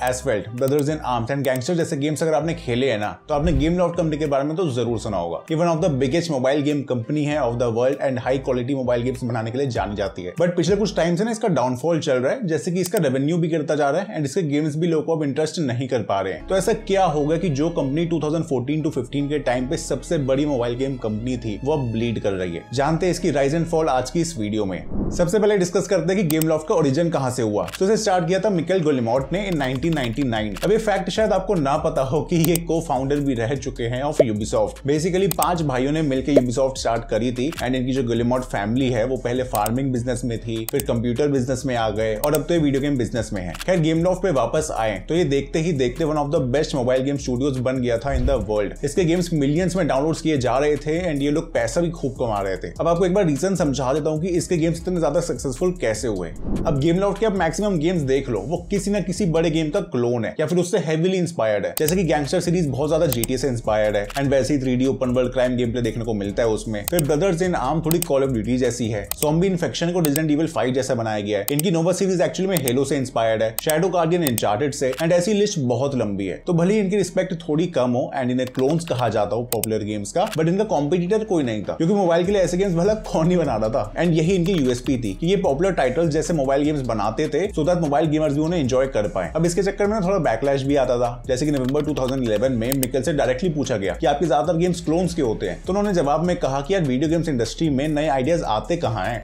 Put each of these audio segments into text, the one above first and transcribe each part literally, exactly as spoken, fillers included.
Asphalt, Brothers in Arms and Gangster जैसे games अगर आपने खेले हैं ना, तो आपने गेमलॉफ्ट कंपनी के बारे में तो जरूर सुना होगा। ये one of the biggest mobile game company है of the world and high quality mobile games बनाने के लिए जानी जाती है। बट पिछले कुछ टाइम से ना इसका डाउनफॉल चल रहा है, जैसे कि इसका रेवेन्यू भी गिरता जा रहा है एंड इसके गेम्स भी लोगों को अब इंटरेस्ट नहीं कर पा रहे हैं। तो ऐसा क्या होगा कि जो company two thousand fourteen to fifteen के टाइम पे सबसे बड़ी मोबाइल गेम कंपनी थी, वो अब ब्लीड कर रही है। जानते हैं इसकी राइज एंड फॉल आज की इस वीडियो में। सबसे पहले डिस्कस करते हैं कि गेमलॉफ्ट का ओरिजिन कहां से हुआ। तो इसे स्टार्ट किया था मिकेल गुलिमॉट ने इन नाइनटीन नाइंटी नाइन। अब ये फैक्ट शायद आपको ना पता हो कि ये को फाउंडर भी रह चुके हैं ऑफ यूबीसॉफ्ट। बेसिकली पांच भाइयों ने मिलकर यूबीसॉफ्ट स्टार्ट करी थी एंड इनकी जो गुलिमॉट फैमिली है वो पहले फार्मिंग बिजनेस में थी, फिर कंप्यूटर बिजनेस में आ गए और अब तो ये वीडियो गेम बिजनेस में है। खैर गेमलॉफ्ट पे वापस आए तो ये देखते ही देखते one of the best mobile game studios बन गया था इन द वर्ल्ड। इसके गेम्स मिलियंस में डाउनलोड्स किए जा रहे थे एंड ये लोग पैसा भी खूब कमा रहे थे। अब आपको एक बार रीजन समझा देता हूं कि इसके गेम्स इतने ज्यादा सक्सेसफुल कैसे हुए। अब गेमलॉफ्ट के आप मैक्सिमम गेम्स देख लो, वो किसी ना किसी बड़े गेम का क्लोन है या फिर उससे हेवीली इंस्पायर्ड है। जैसे कि गैंगस्टर सीरीज बहुत ज्यादा जीटीए से इंस्पायर्ड है एंड वैसे ही three D open world crime game play देखने को मिलता है उसमें। फिर ब्रदर्स इन आर्म थोड़ी कॉल ऑफ ड्यूटी जैसी है। ज़ॉम्बी इन्फेक्शन को रेजिडेंट इविल फाइव जैसा बनाया गया है। इनकी नोवा सीरीज एक्चुअली में हेलो से इंस्पायर्ड है, शैडो गार्डियन अनचार्टेड से एंड ऐसी लिस्ट बहुत लंबी है। तो भले इनकी रिस्पेक्ट थोड़ी कम हो एंड इन्हें क्लोन्स कहा जाता हो पॉपुलर गेम्स का, बट इनका कॉम्पिटिटर कोई नहीं था, क्योंकि मोबाइल के लिए ऐसे गेम्स भला कौन ही बना रहा था। एंड यही इनकी यूएसपी थी कि ये पॉपुलर टाइटल्स जैसे मोबाइल गेम्स बनाते थे सो दैट मोबाइल गेमर्स भी उन्हें एंजॉय कर पाए। अब इसके चक्कर में थोड़ा बैकलैश भी आता था। जैसे कि नवंबर टू थाउजेंड इलेवन में मिकेल से डायरेक्टली पूछा गया कि आपके ज्यादातर गेम्स क्लोन्स के होते हैं, तो उन्होंने जवाब में कहा कि यार वीडियो गेम्स इंडस्ट्री में नए आइडियाज आते कहां हैं।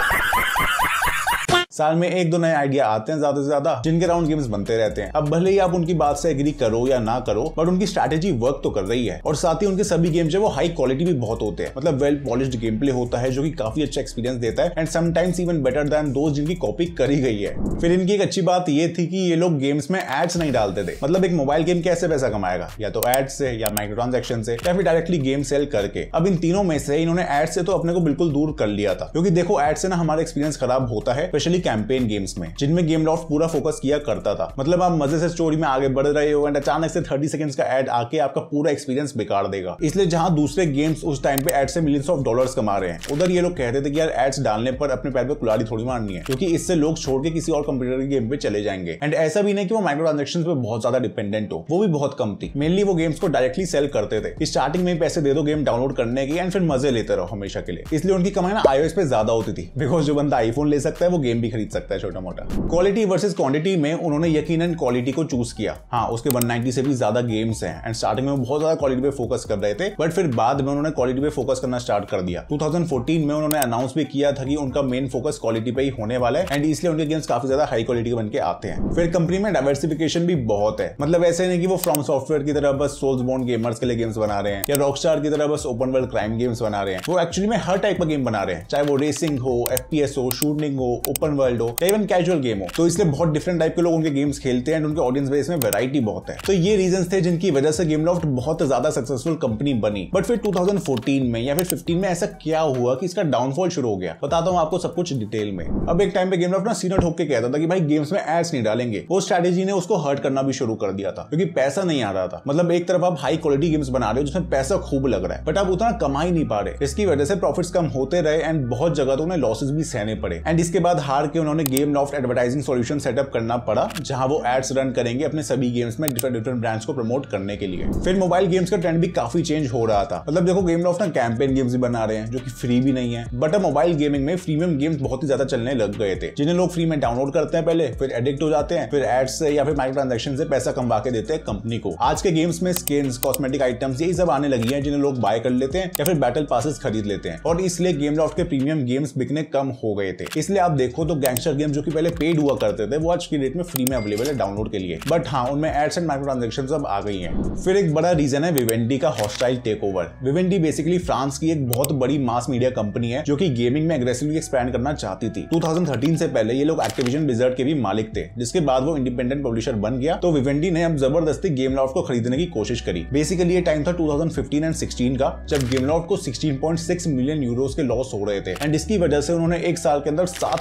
साल में एक दो नए आइडिया आते हैं ज्यादा से ज्यादा, जिनके राउंड गेम्स बनते रहते हैं। अब भले ही आप उनकी बात से एग्री करो या ना करो, बट उनकी स्ट्रैटेजी वर्क तो कर रही है और साथ ही उनके सभी गेम्स जो वो हाई क्वालिटी भी बहुत होते हैं। मतलब वेल पॉलिश्ड गेम प्ले होता है जो कि काफी अच्छा एक्सपीरियंस देता है and sometimes even better than दोस्त जिनकी कॉपी करी गई है। फिर इनकी एक अच्छी बात ये थी कि ये लोग गेम्स में एड्स नहीं डालते थे। मतलब एक मोबाइल गेम कैसे पैसा कमाएगा, या तो एड्स से या माइक्रो ट्रांजैक्शन से या फिर डायरेक्टली गेम सेल करके। अब इन तीनों में से इन्होंने एड्स से तो अपने को बिल्कुल दूर कर लिया था, क्योंकि देखो एड्स से ना हमारा एक्सपीरियंस खराब होता है, स्पेशली कैंपेन गेम्स में जिनमें गेमलॉफ्ट पूरा फोकस किया करता था। मतलब आप मजे से स्टोरी में आगे बढ़ रहे हो एंड अचानक से थर्टी सेकंड्स का एड आके आपका पूरा एक्सपीरियंस बेकार देगा। इसलिए जहां दूसरे गेम्स उस टाइम पे एड से मिलियंस ऑफ डॉलर्स कमा रहे हैं, उधर ये लोग कहते थे कि यार एड्स डालने पर अपने पैर पे कुल्हाड़ी थोड़ी मारनी है, क्योंकि इससे लोग छोड़ के किसी और कंप्यूटर के गेम पे चले जाएंगे। एंड ऐसा भी नहीं कि वो माइक्रो ट्रांजैक्शंस पे बहुत ज्यादा डिपेंडेंट हो, वो भी बहुत कम थी। मेनली वो गेम्स को डायरेक्टली सेल करते थे, स्टार्टिंग में पैसे दे दो गेम डाउनलोड करने की एंड फिर मजे लेते रहो हमेशा के लिए। इसलिए उनकी कमाई ना आईओएस पे ज्यादा होती थी, बिकॉज जो बंदा आईफोन ले सकता है वो गेम भी खरीद सकता है छोटा मोटा। क्वालिटी वर्सेस क्वांटिटी में उन्होंने यकीनन क्वालिटी को चूज किया। हाँ, उसके वन नाइंटी से भी ज्यादा गेम्स हैं एंड स्टार्टिंग में वो बहुत ज्यादा क्वालिटी पे फोकस कर रहे थे, बट फिर बाद में उन्होंने क्वालिटी पे फोकस करना स्टार्ट कर दिया। टू थाउजेंड फोर्टीन में उन्होंने अनाउंस भी किया था कि उनका मेन फोकस क्वालिटी पे ही होने वाला है एंड इसलिए उनके गेम्स काफी ज्यादा हाई क्वालिटी के बन के आते हैं। फिर कंपनी में डाइवर्सिफिकेशन भी बहुत है। मतलब ऐसे नहीं कि वो फ्रॉम सॉफ्टवेयर की तरह बस सोल्सबोर्न गेमर्स के लिए गेम्स बना रहे हैं या रॉकस्टार की तरह बस ओपन वर्ल्ड क्राइम गेम्स बना रहे हैं। वो एक्चुअली में हर टाइप का गेम बना रहे हैं, चाहे वो रेसिंग हो, एफपीएस हो, शूटिंग हो, ओपन वर्ल्ड हो या इवन कैजुअल गेम हो। तो इसलिए बहुत डिफरेंट टाइप के लोग उनके गेम्स खेलते हैं एंड उनके ऑडियंस बेस में वैरायटी बहुत है। तो ये रीजंस थे जिनकी वजह से गेमलॉफ्ट बहुत ज्यादा सक्सेसफुल कंपनी बनी। बट फिर टू थाउजेंड फोर्टीन में या फिर फिफ्टीन में ऐसा क्या हुआ कि इसका डाउनफॉल शुरू हो गया। बताता हूं आपको सब कुछ डिटेल में। अब एक टाइम पे गेमलॉफ्ट ना सीना ठोक के कहता था कि भाई गेम्स में एड्स नहीं डालेंगे। वो स्ट्रैटेजी ने उसको हर्ट करना भी शुरू कर दिया था, क्योंकि पैसा नहीं आ रहा था। मतलब एक तरफ आप हाई क्वालिटी गेम्स बना रहे हो जिसमें पैसा खूब लग रहा है, बट आप उतना कमा ही नहीं पा रहे। इसकी वजह से प्रॉफिट्स कम होते रहे एंड बहुत जगह तो उन्हें लॉसेस भी सहने पड़े। एंड इसके बाद हार के उन्होंने गेमलॉफ्ट एडवर्टाइजिंग सॉल्यूशन सेटअप करना पड़ा, जहां वो एड्स रन करेंगे अपने सभी गेम्स में डिफरेंट डिफरेंट ब्रांड्स को प्रमोट करने के लिए। फिर मोबाइल गेम्स का ट्रेंड भी काफी चेंज हो रहा था। मतलब देखो गेमलॉफ्ट ना कैंपेन गेम्स भी बना रहे हैं जो कि फ्री भी नहीं है, बट अब मोबाइल गेमिंग में प्रीमियम गेम्स बहुत ही ज्यादा चलने लग गए थे, जिन्हें लोग फ्री में डाउनलोड करते हैं पहले, फिर एडिक्ट हो जाते हैं, फिर एड्स से या फिर माइक्रो ट्रांजैक्शन से पैसा कमा के देते हैं कंपनी को। आज के गेम्स में स्किन्स, कॉस्मेटिक आइटम्स यही सब आने लगी हैं जिन्हें लोग बाय कर लेते हैं या फिर बैटल पासेस खरीद लेते हैं, और इसलिए गेमलॉफ्ट के प्रीमियम गेम्स बिकने कम हो गए थे। इसलिए आप देखो तो गैंगस्टर गेम्स जो कि पहले पेड हुआ करते थे, वो आज की डेट में फ्री में अवेलेबल है डाउनलोड के लिए, बट हाँ उनमें एड्स एंड माइक्रो ट्रांजैक्शंस अब आ गई हैं। फिर एक बड़ा रीजन है विवेंडी का hostile takeover. Vivendi basically France की एक बहुत बड़ी मास मीडिया कंपनी है जो कि गेमिंग में एग्रेसिवली एक्सपैंड करना चाहती थी। टू थाउजेंड थर्टीन से पहले ये लोग एक्टिविजन ब्लिज़र्ड के भी मालिक थे, जिसके बाद वो इंडिपेंडेंट पब्लिशर बन गया। तो विवेंडी ने अब जबरदस्ती गेमलॉफ्ट को खरीदने की कोशिश करी। बेसिकली ये टाइम था two thousand fifteen and sixteen का, जब गेमलॉफ्ट को sixteen point six million euros के लॉस हो रहे थे एंड इसकी वजह से उन्होंने एक साल के अंदर सात स्टूडियोज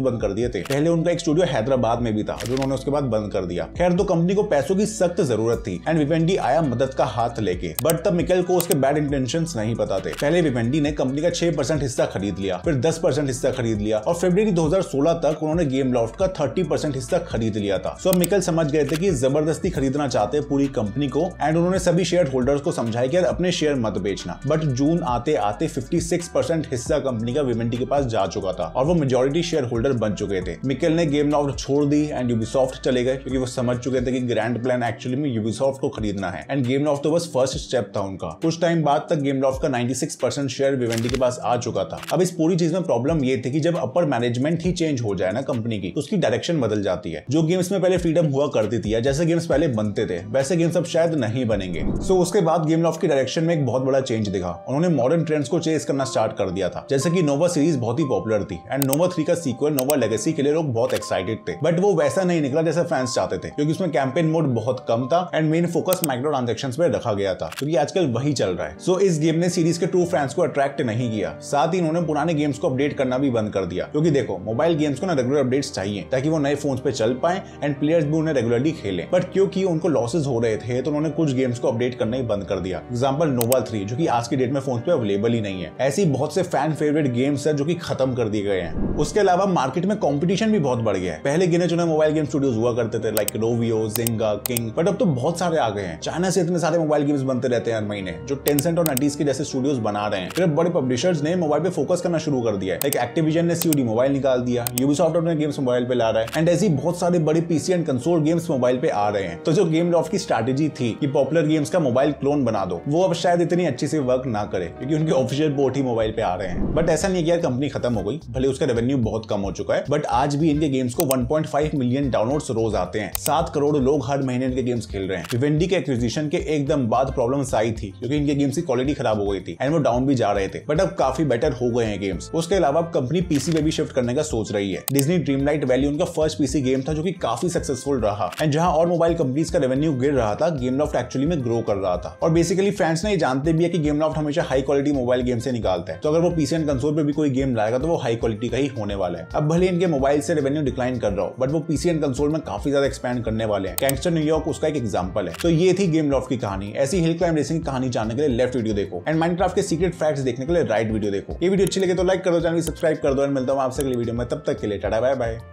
बंद कर दिए थे। पहले उनका एक स्टूडियो हैदराबाद में भी था जो उन्होंने उसके बाद बंद कर दिया। खैर, तो कंपनी को पैसों की सख्त जरूरत थी एंड विवेंडी आया मदद का हाथ लेके, बट तब मिकेल को उसके बैड इंटेंशंस नहीं पता थे। पहले विवेंडी ने कंपनी का छह परसेंट हिस्सा खरीद लिया, फिर दस परसेंट हिस्सा खरीद लिया और फरवरी दो हज़ार सोलह तक उन्होंने गेम लॉफ्ट का तीस परसेंट हिस्सा खरीद लिया था। सो अब मिकेल समझ गए थे कि जबरदस्ती खरीदना चाहते पूरी कंपनी को एंड उन्होंने सभी शेयर होल्डर्स को समझाया कि यार अपने शेयर मत बेचना। बट जून आते आते छप्पन परसेंट हिस्सा कंपनी का विवेंडी के पास जा चुका था और वो मेजॉरिटी शेयर होल्डर बन चुके थे। मिकेल ने गेम लॉफ्ट छोड़ दी एंड यूबीसॉफ्ट चले गए क्योंकि वो समझ चुके थे कि ग्रैंड प्लान एक्चुअली में यूबीसॉफ्ट को खरीदना है एंड गेम लॉफ्ट तो बस फर्स्ट स्टेप था उनका। कुछ टाइम बाद तक गेम लॉफ्ट का छियानवे परसेंट शेयर विवेंडी के पास आ चुका था। अब इस पूरी चीज में प्रॉब्लम ये थी कि जब अपर मैनेजमेंट ही चेंज हो जाए ना कंपनी की, तो उसकी डायरेक्शन बदल जाती है। जो गेम्स में पहले फ्रीडम हुआ करती थी या जैसे गेम्स पहले बनते थे वैसे गेम्स अब शायद नहीं बनेंगे। सो उसके बाद गेम लॉफ्ट की डायरेक्शन में एक बहुत बड़ा चेंज दिखा। उन्होंने मॉडर्न ट्रेंड्स को चेस करना स्टार्ट कर दिया था। जैसे कि नोवा सीरीज बहुत ही पॉपुलर थी एंड नोवा थ्री का सीक्वल नोवा लेगेसी के लिए लोग बहुत एक्साइटेड थे, बट वो वैसा नहीं निकला जैसा फैंस चाहते थे क्योंकि उसमें कैंपेन मोड बहुत कम था and main focus micro transactions पे रखा गया था क्योंकि आजकल वही चल रहा है। सो इस गेम ने सीरीज के ट्रू फैंस को अट्रैक्ट नहीं किया। साथ ही उन्होंने पुराने गेम्स को अपडेट करना भी बंद कर दिया क्योंकि देखो, मोबाइल गेम्स को ना रेगुलर अपडेट्स चाहिए ताकि वो नए फोन्स पे चल पाए एंड प्लेयर्स भी उन्हें रेगुलरली खेलें। बट क्योंकि उनको लॉसेस हो रहे थे तो उन्होंने कुछ गेम्स को अपडेट करना ही बंद कर दिया। एग्जांपल नोवा थ्री जो कि आज की डेट में फोन पे अवेलेबल ही नहीं है। ऐसी बहुत से फैन फेवरेट गेम्स है जो कि खत्म कर दिए गए हैं। उसके अलावा मार्केट में कंपटीशन भी बहुत बढ़ गया है। पहले गिने चुने मोबाइल गेम स्टूडियोज हुआ करते थे like Rovio, Zynga, King, but अब तो बहुत सारे आ गए हैं। चाइना से इतने सारे मोबाइल गेम्स बनते रहते हैं हर महीने जो टेंसेंट और नटीज के जैसे स्टूडियोज बना रहे हैं। फिर बड़े पब्लिशर्स ने मोबाइल पे फोकस करना शुरू कर दिया है। लाइक एक्टिविजन ने सीओडी मोबाइल निकाल दिया, यूबीसॉफ्ट अपने गेम्स मोबाइल पे ला रहा है एंड ऐसी बहुत सारे बड़े PC and console games mobile पे आ रहे हैं। तो जो गेम लॉफ्ट की स्ट्रैटेजी थी कि पॉपुलर गेम्स का मोबाइल क्लोन बना दो, वो अब शायद इतनी अच्छी से वर्क ना करे क्योंकि उनके ऑफिशियल पोर्ट ही मोबाइल पे आ रहे हैं। बट ऐसा नहीं है कि यार कंपनी खत्म हो गई, भले उसका रेवेन्यू बहुत कम हो चुका है, बट आज भी इनके गेम्स को one point five million downloads रोज आते हैं। सात करोड़ लोग हर महीने इनके गेम्स खेल रहे हैं। विवेंडी के एक्विजिशन के एकदम बाद प्रॉब्लम्स आई थी क्योंकि इनके गेम्स की क्वालिटी खराब हो गई थी एंड वो डाउन भी जा रहे थे, बट अब काफी बेटर हो गए हैं गेम्स। उसके अलावा अब कंपनी पीसी पे भी शिफ्ट करने का सोच रही है। डिज्नी ड्रीमलाइट वैली उनका फर्स्ट पीसी गेम था जो कि काफी सक्सेसफुल रहा एंड जहां और मोबाइल कंपनीज का रेवेन्यू गिर रहा था, गेम लॉफ्ट एक्चुअली में ग्रो कर रहा था। और बेसिकली फैंस ने ये जानते भी है कि गेम लॉफ्ट हमेशा हाई क्वालिटी मोबाइल गेम से निकालता है, तो अगर वो पीसी एंड कंसोल पे भी कोई गेम लाएगा तो वो हाई क्वालिटी का ही होने वाला है। अब भले इनके मोबाइल से रेवेन्यू डिक्लाइन कर रहा हो, बट वो पीसी एंड कंसोल में काफी ज्यादा एक्सपैंड करने वाले हैं। गैंगस्टर न्यूयॉर्क उसका एक एग्जांपल है। तो ये थी गेम लॉफ्ट की कहानी। ऐसी हिल क्लाइंब रेसिंग की कहानी जानने के लिए लेफ्ट वीडियो देखो एंड माइनक्राफ्ट के सीक्रेट फैक्ट्स देखने के लिए राइट वीडियो देखो। ये वीडियो अच्छी लगे तो लाइक कर दो, चैनल सब्सक्राइब कर दो एंड मिलता हूं आपसे अगली वीडियो में। तब तक के लिए टाटा बाय बाय।